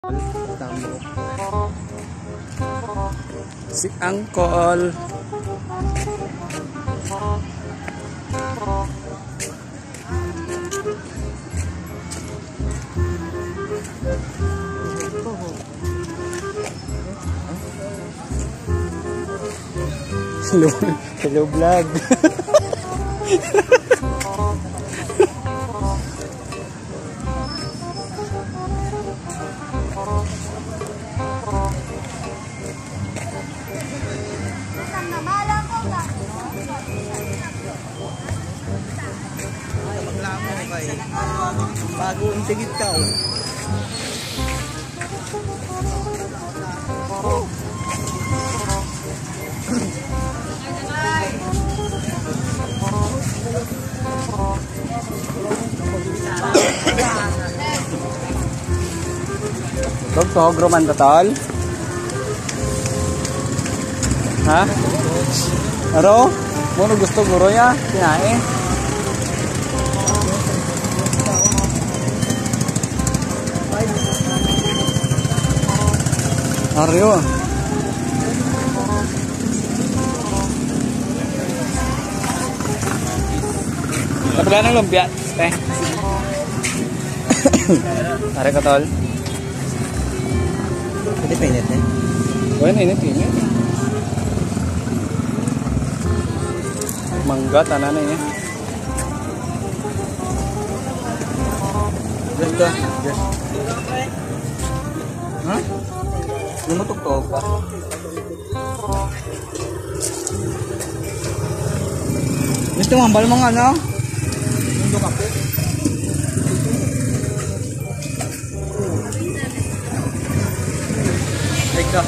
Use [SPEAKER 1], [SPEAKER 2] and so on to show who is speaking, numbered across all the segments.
[SPEAKER 1] Tamo. Si Angkol. Hello vlog.
[SPEAKER 2] Bagong tigit ka oh.
[SPEAKER 1] Gusto groman total? Ha? Aro? Mono gusto guro ya? Kinain? Aryo. Kapila ng lumpia, teh. Are ka tol.
[SPEAKER 2] Pwede pa init eh.
[SPEAKER 1] Bueno, init. Mangga tanan ini.
[SPEAKER 2] Just ka. Just. Ha? Lumutok-tok ka. Gusto mo ambal mga ano? Mundo kape. Eka.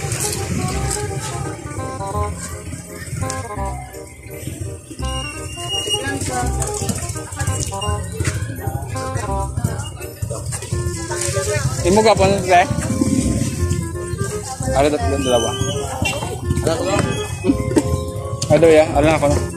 [SPEAKER 1] Imo ka pa nung ada tatlo dalawa. Ada ya, ada ako na.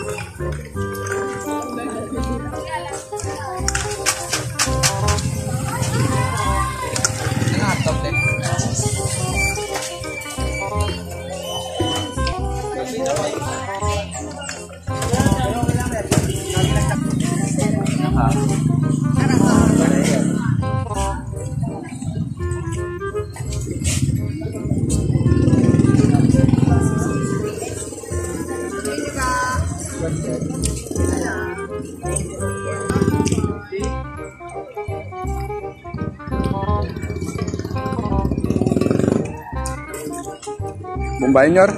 [SPEAKER 1] Bombainyor.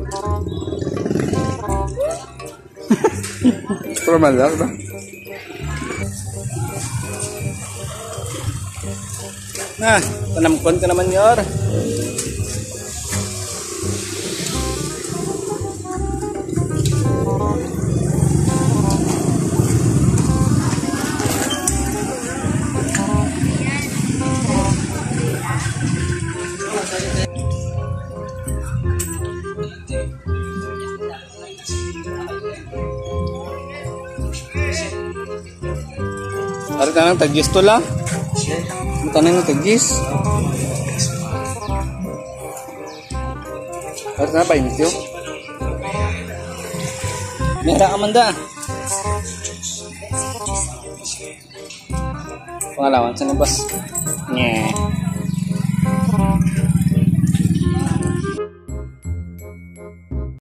[SPEAKER 1] Formal lang ba? Nah, tanamkon ka naman yor. Ari tanang tagis to la. Tanang tagis. Ari tanang pa imityo. Mera Amanda. Pengalaman sa nabas. Nye.